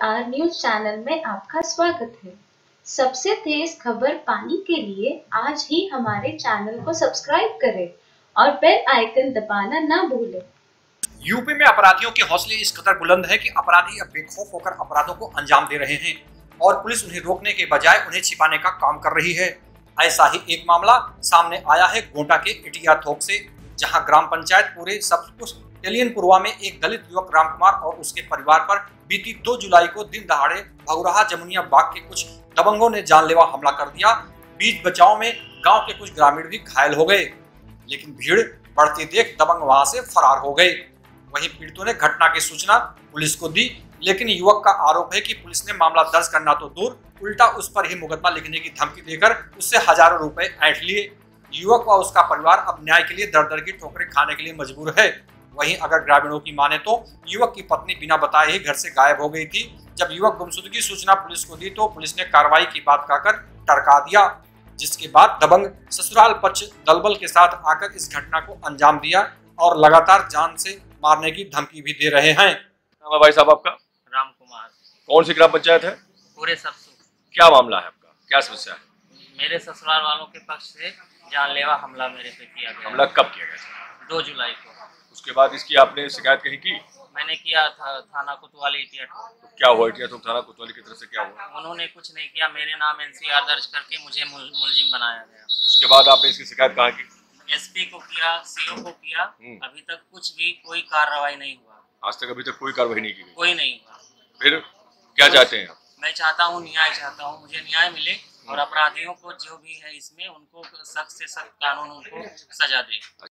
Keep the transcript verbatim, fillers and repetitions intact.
R news channel में आपका स्वागत है। सबसे तेज खबर पाने के लिए आज ही हमारे चैनल को सब्सक्राइब करें और बेल आइकन दबाना ना भूलें। यूपी में अपराधियों के हौसले इस कदर बुलंद है कि अपराधी अब बेखौफ होकर अपराधों को अंजाम दे रहे हैं और पुलिस उन्हें रोकने के बजाय उन्हें छिपाने का काम कर रही है। ऐसा ही एक मामला सामने आया है गोंडा के इटिया थोक से, जहां ग्राम पंचायत पूरे सब कुछ तेलियनपुरवा में एक दलित युवक राम कुमार और उसके परिवार पर बीती दो जुलाई को दिन दहाड़े भगुराहा जमुनिया बाग के कुछ दबंगों ने जानलेवा हमला कर दिया। बीच बचाव में गांव के कुछ ग्रामीण भी घायल हो गए, लेकिन भीड़ बढ़ती देख दबंग वहां से फरार हो गए। वहीं पीड़ितों ने घटना की सूचना पुलिस को दी, लेकिन युवक का आरोप है कि पुलिस ने मामला दर्ज करना तो दूर, उल्टा उस पर ही मुकदमा लिखने की धमकी देकर उससे हजारों रुपए ऐंठ लिए। युवक व उसका परिवार अब न्याय के लिए दर दर की ठोकरें खाने के लिए मजबूर है। वहीं अगर ग्रामीणों की माने तो युवक की पत्नी बिना बताए ही घर से गायब हो गई थी। जब युवक गुमशुदगी की सूचना पुलिस को दी तो पुलिस ने कार्रवाई की बात कहकर टरका दिया, जिसके बाद दबंग ससुराल पक्ष दलबल के साथ आकर इस घटना को अंजाम दिया और लगातार जान से मारने की धमकी भी दे रहे हैं। भाई साहब आपका? राम कुमार। कौन सी ग्राम पंचायत है? पूरे सबसु। क्या मामला है आपका, क्या समस्या है? मेरे ससुराल वालों के पक्ष से जानलेवा हमला मेरे पे किया गया। हमला कब किया गया? दो जुलाई को। उसके बाद इसकी आपने शिकायत कहीं की? मैंने किया था थाना कोतवाली इटिया ठोक। तो क्या हुआ इटिया ठोक थाना कोतवाली की तरफ से क्या हुआ? उन्होंने कुछ नहीं किया, मेरे नाम एनसीआर दर्ज करके मुझे मुल, मुलजिम बनाया गया। उसके बाद आपने इसकी शिकायत कहाँ की? एसपी को किया, सीओ को किया, अभी तक कुछ भी कोई कार्रवाई नहीं हुआ। आज तक अभी तक कोई कार्रवाई नहीं की गई? कोई नहीं हुआ। फिर क्या चाहते हैं आप? मैं चाहता हूँ न्याय चाहता हूँ, मुझे न्याय मिले और अपराधियों को जो भी है इसमें उनको सख्त से सख्त कानून उनको सजा दे।